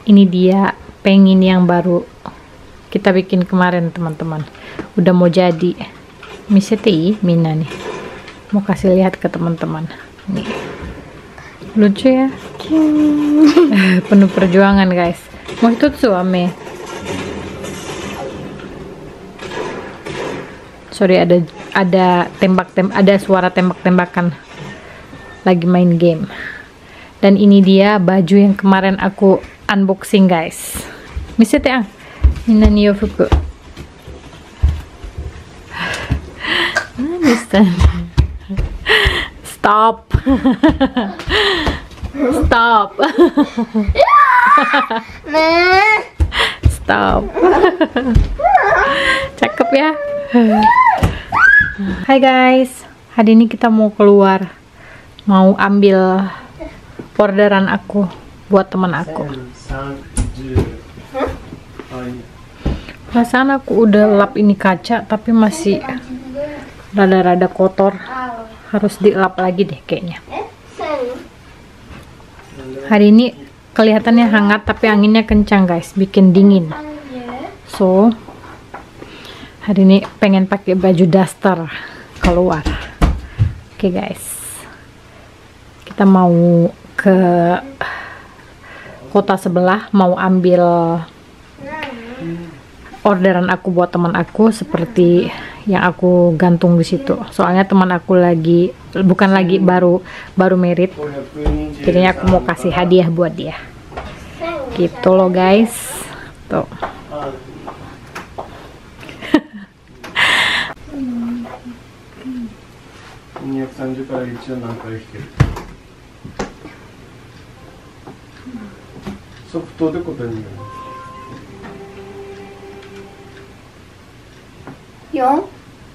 ini dia pengen yang baru kita bikin kemarin teman-teman. Udah mau jadi. Miseti Mina nih. Mau kasih lihat ke teman-teman. Nih. Lucu ya. Penuh perjuangan guys. Mau itu suame. Sorry ada ada suara tembak-tembakan. Lagi main game. Dan ini dia baju yang kemarin aku unboxing guys. Misete ang. Mina ni yo fuku. Stop. Stop. Stop. Cakep ya. Hai guys, hari ini kita mau keluar, mau ambil orderan aku buat teman aku. Perasaan aku udah lap ini kaca tapi masih rada-rada kotor, harus dilap lagi deh kayaknya. Hari ini kelihatannya hangat tapi anginnya kencang guys, bikin dingin. So hari ini pengen pakai baju daster keluar. Oke guys, kita mau ke kota sebelah, mau ambil orderan aku buat teman aku seperti yang aku gantung di situ. Soalnya teman aku bukan lagi baru merit, jadinya aku mau kasih hadiah buat dia. Gitu loh guys. Tuh. Yo?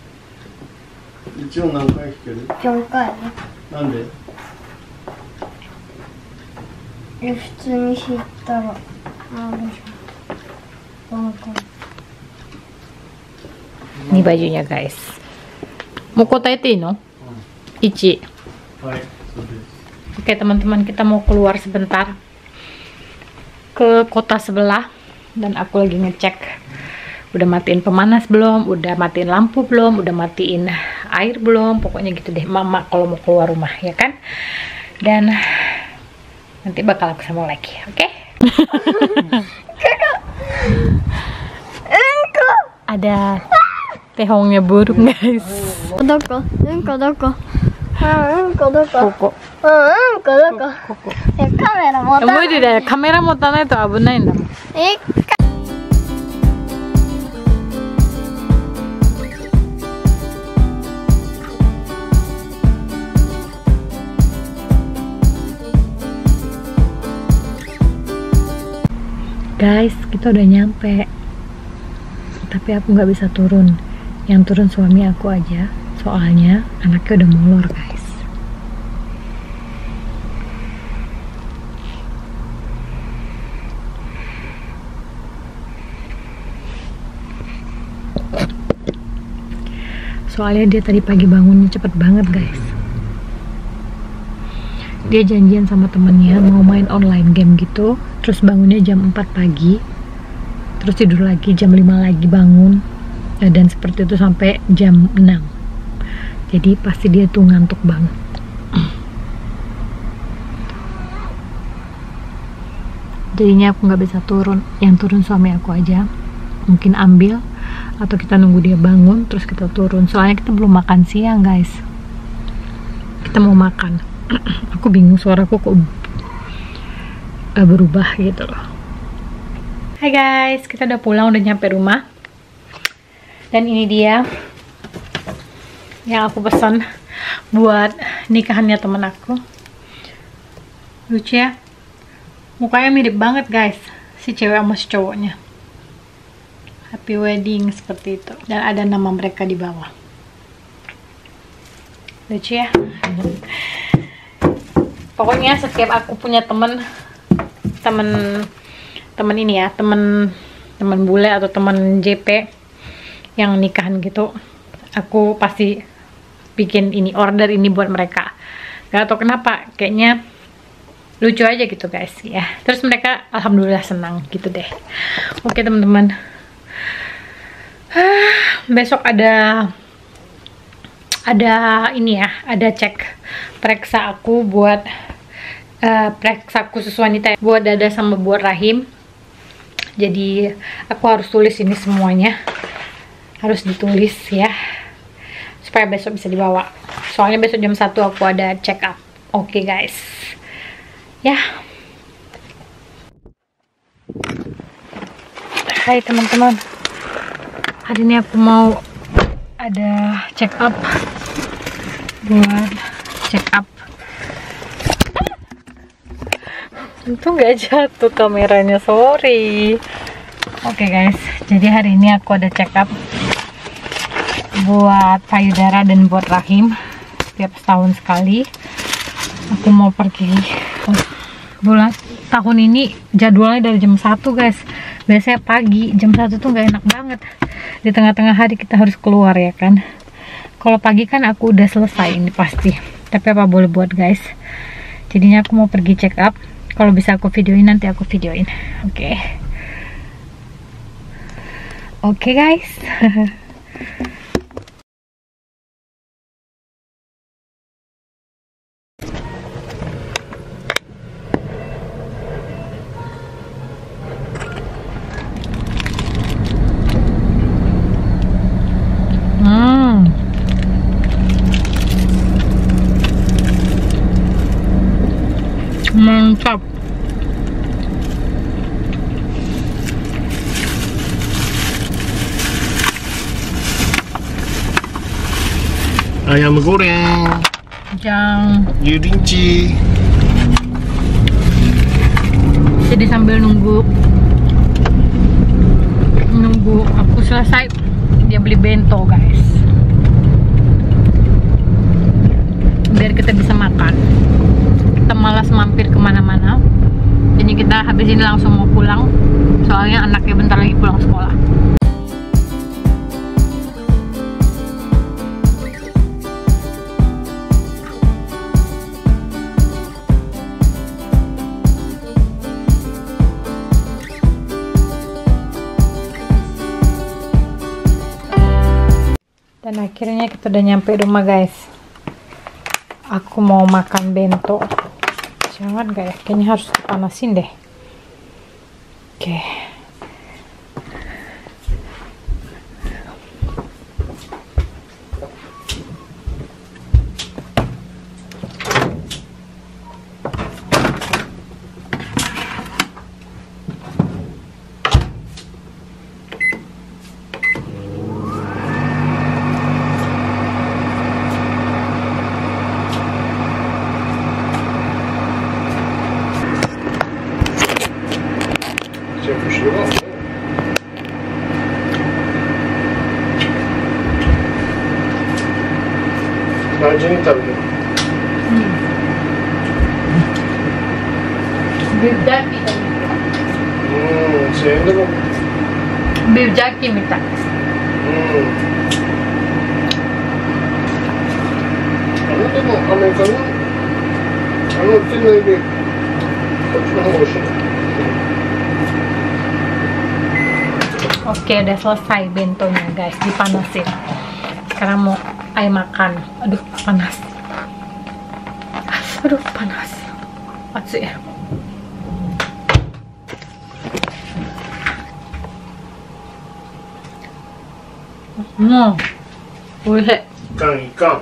一応何回弾ける？4回ね。なんで？普通に弾いたら、どうしよう。わかんない。 Ini bajunya guys. Mau kota itu no? Ichi. Oke teman-teman, kita mau keluar sebentar ke kota sebelah dan aku lagi ngecek udah matiin pemanas belum, udah matiin lampu belum, udah matiin air belum, pokoknya gitu deh mama kalau mau keluar rumah ya kan. Dan nanti bakal aku sama lagi, oke? Ada tehongnya burung guys. Doko? Doko? Koko. Koko. Kamera持たない。 無理だよ、カメラ持たないと危ないんだもん。Guys, kita udah nyampe, tapi aku nggak bisa turun. Yang turun suami aku aja, soalnya anaknya udah molor guys. Soalnya dia tadi pagi bangunnya cepet banget guys. Dia janjian sama temennya mau main online game gitu, terus bangunnya jam 4 pagi, terus tidur lagi jam 5 lagi bangun, dan seperti itu sampai jam 6. Jadi pasti dia tuh ngantuk banget. Jadinya aku nggak bisa turun, yang turun suami aku aja, mungkin ambil atau kita nunggu dia bangun terus kita turun. Soalnya kita belum makan siang guys, kita mau makan. Aku bingung suaraku kok berubah gitu loh. Hai guys, kita udah pulang, udah nyampe rumah. Dan ini dia yang aku pesan buat nikahannya temen aku. Lucu ya, mukanya mirip banget guys, si cewek sama si cowoknya. Happy wedding seperti itu, dan ada nama mereka di bawah. Lucu ya. Pokoknya setiap aku punya temen ini ya, temen bule atau temen JP yang nikahan gitu, aku pasti bikin ini, order ini buat mereka. Gak tau kenapa, kayaknya lucu aja gitu guys ya. Terus mereka alhamdulillah senang gitu deh. Oke teman-teman, besok ada ini ya, ada cek periksa aku buat periksa khusus wanita ya, buat dada sama buat rahim. Jadi aku harus tulis ini semuanya, harus ditulis ya, supaya besok bisa dibawa. Soalnya besok jam 1 aku ada check up. Oke guys ya. Hai teman-teman, hari ini aku mau ada check up, buat check up. Itu nggak jatuh kameranya, sorry. Oke guys, jadi hari ini aku ada check up buat payudara dan buat rahim. Setiap setahun sekali aku mau pergi. Bulan tahun ini jadwalnya dari jam 1 guys. Biasanya pagi, jam 1 tuh nggak enak banget. Di tengah-tengah hari kita harus keluar ya kan. Kalau pagi kan aku udah selesai ini pasti. Tapi apa boleh buat guys. Jadinya aku mau pergi check up. Kalau bisa aku videoin, nanti aku videoin. Oke. Oke guys. Mantap. Ayam goreng Yang yurinci. jadi sambil nunggu aku selesai, dia beli bento guys, biar kita bisa makan. Kita malas mampir kemana-mana, jadi kita habis ini langsung mau pulang, soalnya anaknya bentar lagi pulang sekolah. Dan akhirnya kita udah nyampe rumah guys. Aku mau makan bento. Jangan gak ya? Kayaknya harus dipanasin deh. Oke. Rajin tabii. Beef jerky. Senin de bu. Beef jerky minta. Ano da bu Amerikan'ın ano filmleri bir kaçına hoşun. Oke, udah selesai bentonya guys, dipanasin. Sekarang mau ayo makan. Aduh panas. Aduh panas. Atsu ya. Oishii. Ikan.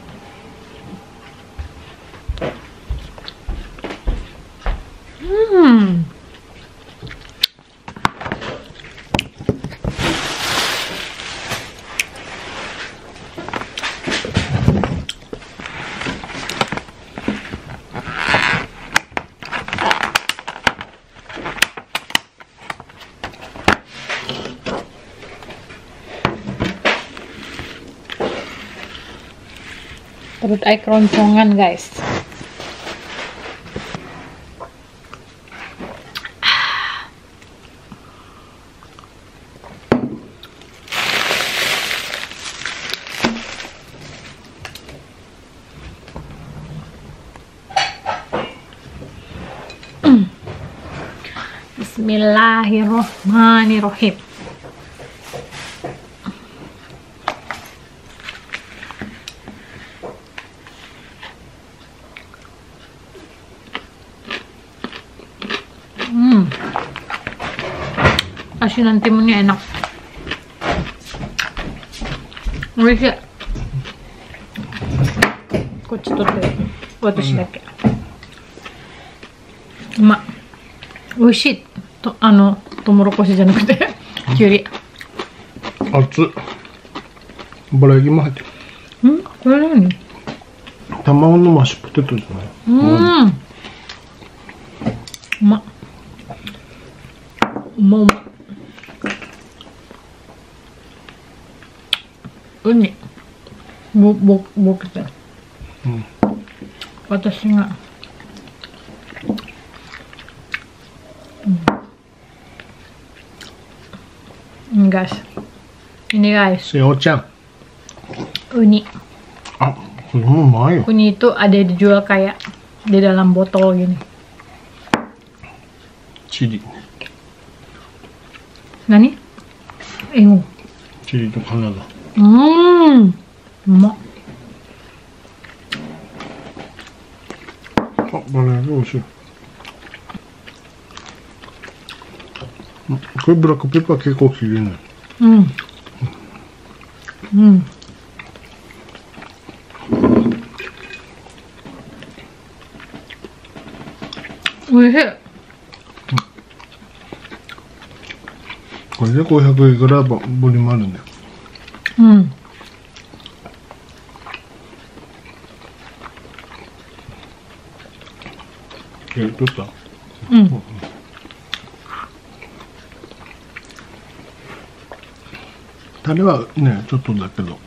Perut air keroncongan guys. Bismillahirrohmanirrohim. Asinan timunnya enak. Oishi. こっち取って私だけ。うまっ。美味しい。とトウモロコシじゃなくてきゅうり。 熱っ。バラ焼きも入ってる。 ん？これ何？ 卵のマッシュポテトじゃない。 うまっ。うまうま。ウニ。僕って。私が。Guys, ini guys. Seo-chan. Uni. Ah, ini mah ya. Uni itu ada dijual kayak di dalam botol gini. Chili. Nani? Ingu. Chili to Canada. Emak. Ah, balayage美味しい。これブラックペッパー結構きれいね。 おいしい。 これで500円ぐらいボリュームあるんだよ。どうした？タレはね、ちょっとだけど。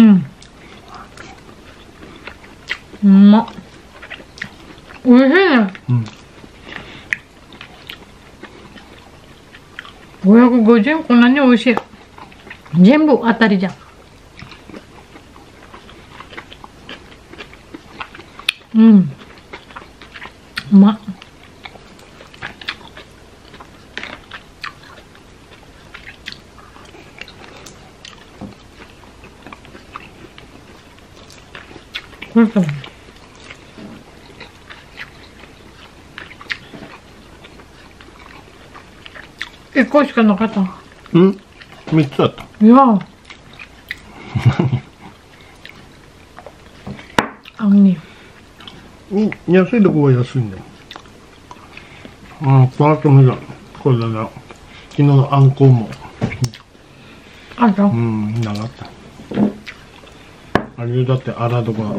うまっ。おいしいね。550円こんなに美味しい。全部当たりじゃん。うまっ。1個しかなかった。 3つだった。 いや安いとこは安いんだよ。この後見た。これだな。昨日のあんこうも。 あった？ なかった。あれだってあらとか。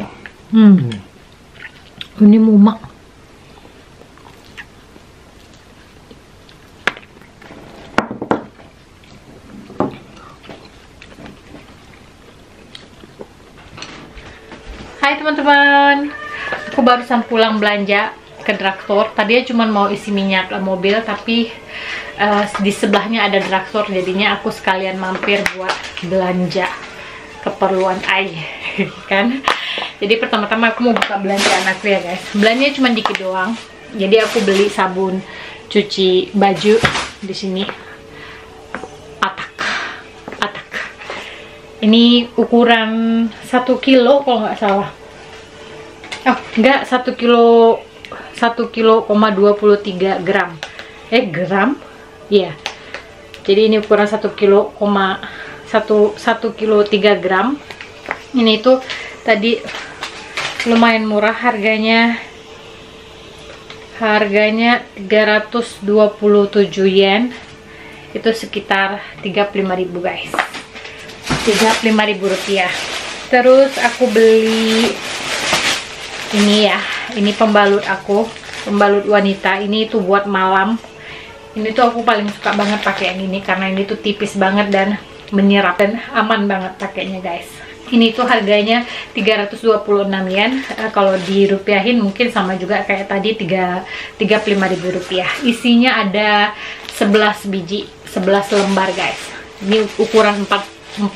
ウニもうまっ。Hai teman-teman, aku barusan pulang belanja ke drugstore. Tadinya cuma mau isi minyak mobil, tapi di sebelahnya ada drugstore, jadinya aku sekalian mampir buat belanja keperluan Ai, kan? Jadi pertama-tama aku mau buka belanja anakku ya guys. Belanjanya cuma dikit doang. Jadi aku beli sabun cuci baju di sini. Atak. Ini ukuran 1 kilo kalau nggak salah. Oh, enggak, 1 kilo 1,23 gram. Gram? Iya. Jadi ini ukuran 1 kilo 1 kilo 3 gram. Ini tuh tadi lumayan murah harganya. Harganya 327 yen. Itu sekitar 35.000 guys. 35.000 rupiah. Terus aku beli ini ya, ini pembalut aku, pembalut wanita. Ini tuh buat malam. Ini tuh aku paling suka banget pakai yang ini karena ini tuh tipis banget dan menyerap dan aman banget pakainya guys. Ini tuh harganya 326 yen. Kalau dirupiahin mungkin sama juga kayak tadi 35.000 rupiah. Isinya ada 11 biji, 11 lembar guys. Ini ukuran 40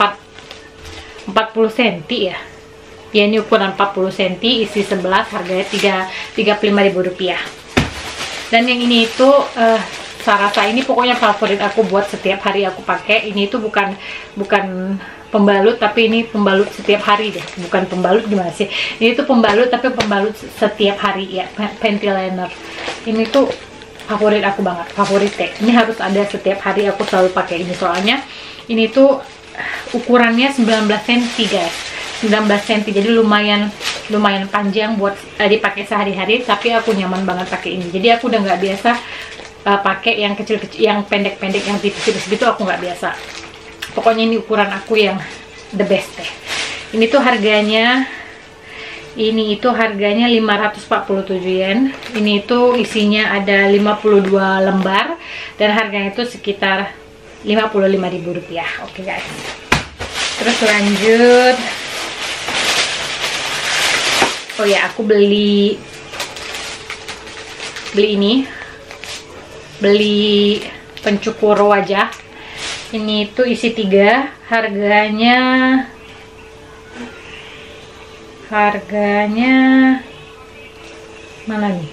cm ya. Ya ini ukuran 40 cm, isi 11, harganya 35.000 rupiah. Dan yang ini itu Sarasa ini pokoknya favorit aku buat setiap hari aku pakai. Ini tuh bukan pembalut, tapi ini pembalut setiap hari deh. Bukan pembalut, gimana sih? Ini tuh pembalut tapi pembalut setiap hari ya, panty liner. Ini tuh favorit aku banget, favorit teh. Ini harus ada setiap hari, aku selalu pakai ini soalnya ini tuh ukurannya 19 cm guys. 19 cm, jadi lumayan panjang buat dipakai sehari-hari, tapi aku nyaman banget pakai ini. Jadi aku udah nggak biasa pakai yang kecil-kecil, yang pendek-pendek, yang tipis-tipis gitu, aku nggak biasa. Pokoknya ini ukuran aku yang the best deh. Ini tuh harganya 547 yen. Ini tuh isinya ada 52 lembar dan harganya itu sekitar 55.000 rupiah. Oke guys, terus lanjut. Oh ya, aku beli pencukur wajah. Ini tuh isi 3, harganya mana nih,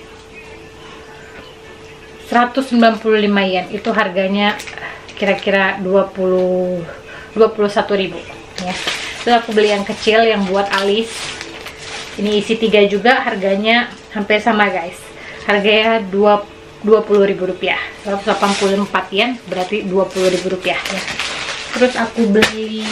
195 yen. Itu harganya kira-kira 21.000 ya. Terus aku beli yang kecil yang buat alis. Ini isi 3 juga, harganya hampir sama guys. Harganya 20.000 rupiah, 184 yen, berarti 20.000 rupiah ya. Terus aku beli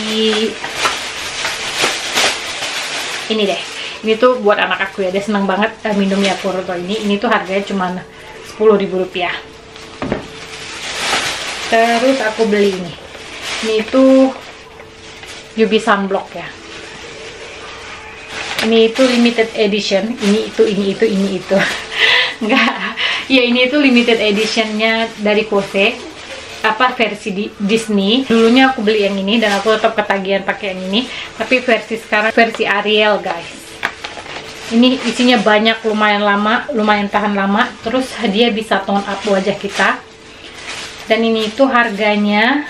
ini deh. Ini tuh buat anak aku ya, dia seneng banget minum Yakult ini. Ini tuh harganya cuma 10.000 rupiah. Terus aku beli ini. Ini tuh UV sunblock ya. Ini itu limited edition. Ini itu. Enggak. Ya, ini itu limited editionnya dari Kose. Versi Disney. Dulunya aku beli yang ini dan aku tetap ketagihan pakai yang ini. Tapi versi sekarang versi Ariel guys. Ini isinya banyak, lumayan tahan lama. Terus dia bisa tone up wajah kita. Dan ini itu harganya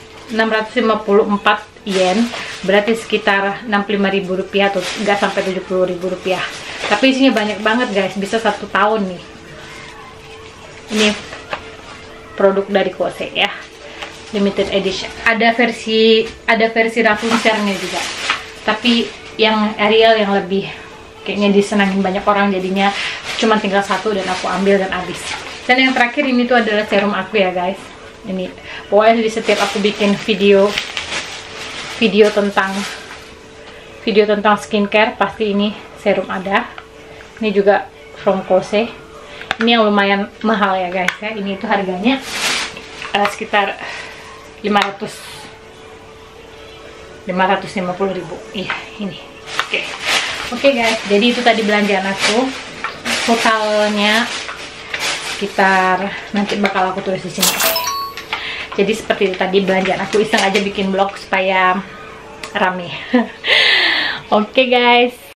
654 yen, berarti sekitar 65.000 rupiah atau nggak sampai 70.000 rupiah. Tapi isinya banyak banget guys, bisa 1 tahun nih. Ini produk dari Kose ya, limited edition. Ada versi Rapunzelnya juga, tapi yang Ariel yang lebih kayaknya disenangin banyak orang, jadinya cuma tinggal 1 dan aku ambil dan habis. Dan yang terakhir ini tuh adalah serum aku ya guys. Ini pokoknya di setiap aku bikin video tentang skincare pasti ini serum ada. Ini juga from Kose. Ini yang lumayan mahal ya guys ya. Ini itu harganya sekitar 550.000. Iya, ini. Oke guys, jadi itu tadi belanjaan aku. Totalnya sekitar, nanti bakal aku tulis di sini. Jadi seperti itu tadi belanjaan aku, iseng aja bikin vlog supaya rame. Oke guys.